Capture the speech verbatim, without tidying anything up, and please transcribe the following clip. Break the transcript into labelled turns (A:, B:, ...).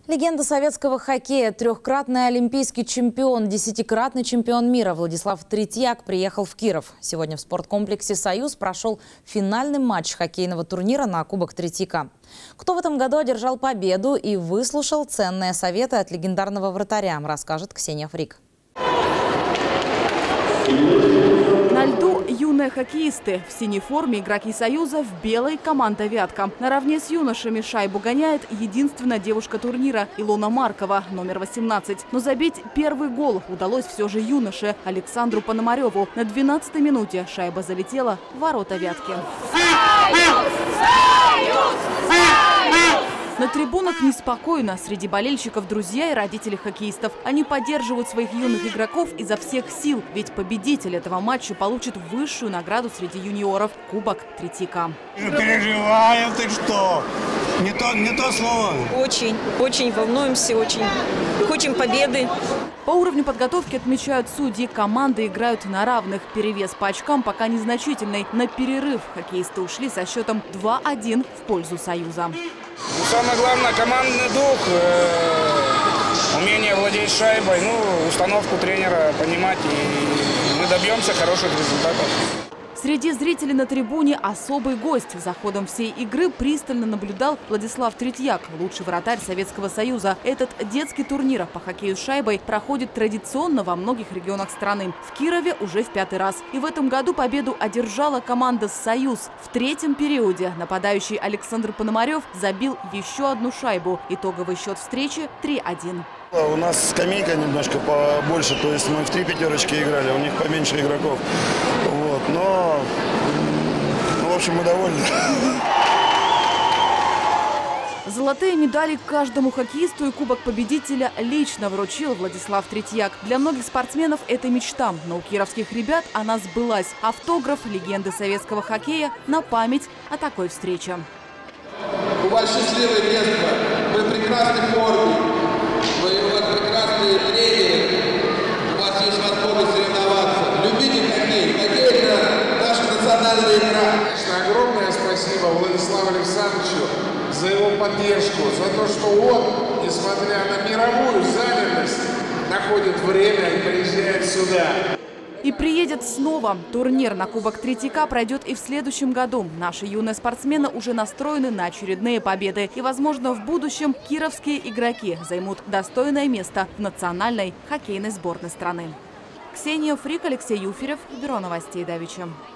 A: Легенда советского хоккея, трехкратный олимпийский чемпион, десятикратный чемпион мира Владислав Третьяк приехал в Киров. Сегодня в спорткомплексе «Союз» прошел финальный матч хоккейного турнира на Кубок Третьяка. Кто в этом году одержал победу и выслушал ценные советы от легендарного вратаря, расскажет Ксения Фрик.
B: На льду юные хоккеисты. В синей форме игроки «Союза», в белой команда «Вятка». Наравне с юношами шайбу гоняет единственная девушка турнира Илона Маркова, номер восемнадцать. Но забить первый гол удалось все же юноше Александру Пономареву. На двенадцатой минуте шайба залетела в ворота «Вятки». Союз! Союз! Союз! На трибунах неспокойно. Среди болельщиков друзья и родители хоккеистов. Они поддерживают своих юных игроков изо всех сил. Ведь победитель этого матча получит высшую награду среди юниоров – Кубок Третьяка.
C: Переживаем, ты что? Не то, не то слово.
D: Очень, очень волнуемся, очень хотим победы.
B: По уровню подготовки, отмечают судьи, команды играют на равных. Перевес по очкам пока незначительный. На перерыв хоккеисты ушли со счетом два один в пользу «Союза».
E: Ну, самое главное – командный дух, э, умение владеть шайбой, ну, установку тренера понимать, и мы добьемся хороших результатов.
B: Среди зрителей на трибуне особый гость. За ходом всей игры пристально наблюдал Владислав Третьяк, лучший вратарь Советского Союза. Этот детский турнир по хоккею с шайбой проходит традиционно во многих регионах страны. В Кирове уже в пятый раз. И в этом году победу одержала команда «Союз». В третьем периоде нападающий Александр Пономарев забил еще одну шайбу. Итоговый счет встречи три один.
C: У нас скамейка немножко побольше, то есть мы в три пятерочки играли, у них поменьше игроков. Вот, но, ну, в общем, мы довольны.
B: Золотые медали каждому хоккеисту и Кубок победителя лично вручил Владислав Третьяк. Для многих спортсменов это мечта, но у кировских ребят она сбылась. Автограф легенды советского хоккея на память о такой встрече.
F: У вас счастливое место, вы в прекрасной форме, вы у вас прекрасные тренеры, у вас есть возможность соревноваться. Любите хоккей, хоккей – это наша национальная игра.
G: Конечно, огромное спасибо Владиславу Александровичу за его поддержку, за то, что он, несмотря на мировую занятость, находит время и приезжает сюда.
B: И приедет снова. Турнир на Кубок Третьяка пройдет и в следующем году. Наши юные спортсмены уже настроены на очередные победы. И, возможно, в будущем кировские игроки займут достойное место в национальной хоккейной сборной страны. Ксения Фрик, Алексей Юферев, Бюро новостей Давича.